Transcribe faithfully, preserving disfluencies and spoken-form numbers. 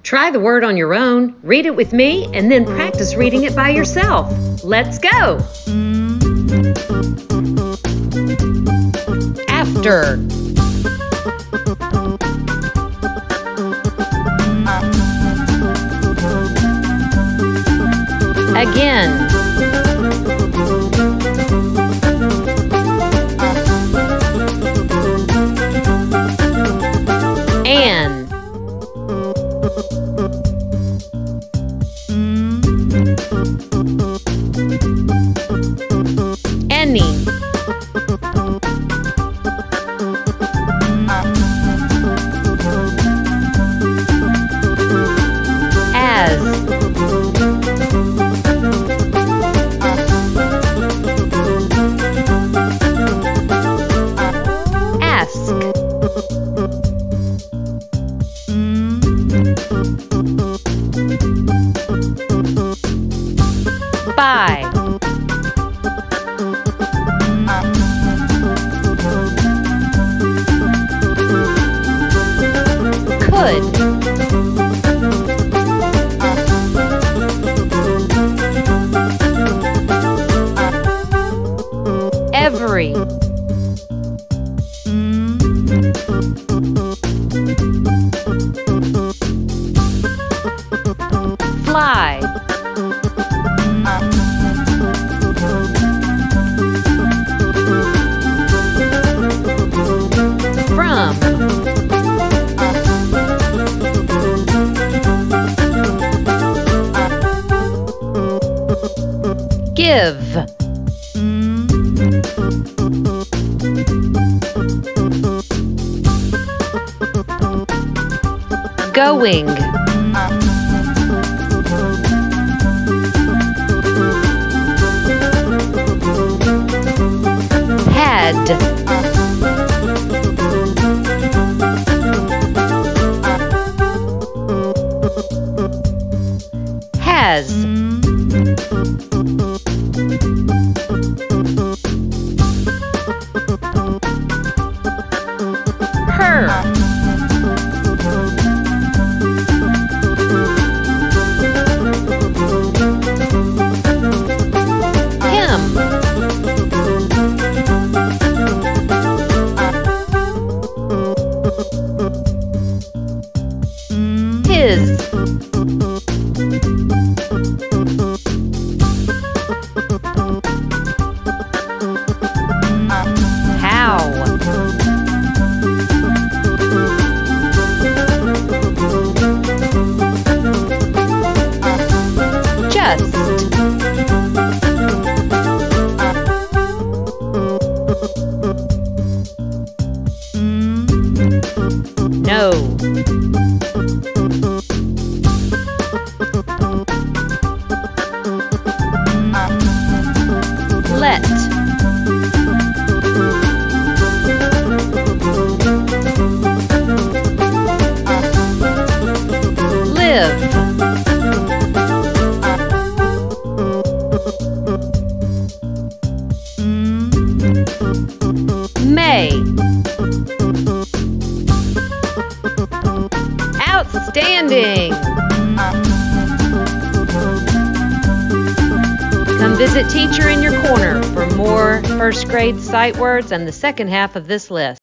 Try the word on your own, read it with me, and then practice reading it by yourself. Let's go! After. Again. An. Any. As. Ask. By. Could. Every. Fly. From. Give. Going. Had. Has. Her. Him. His. How. Just. No. Let. Live. May. Outstanding! Come visit Teacher in Your Corner for more first grade sight words and the second half of this list.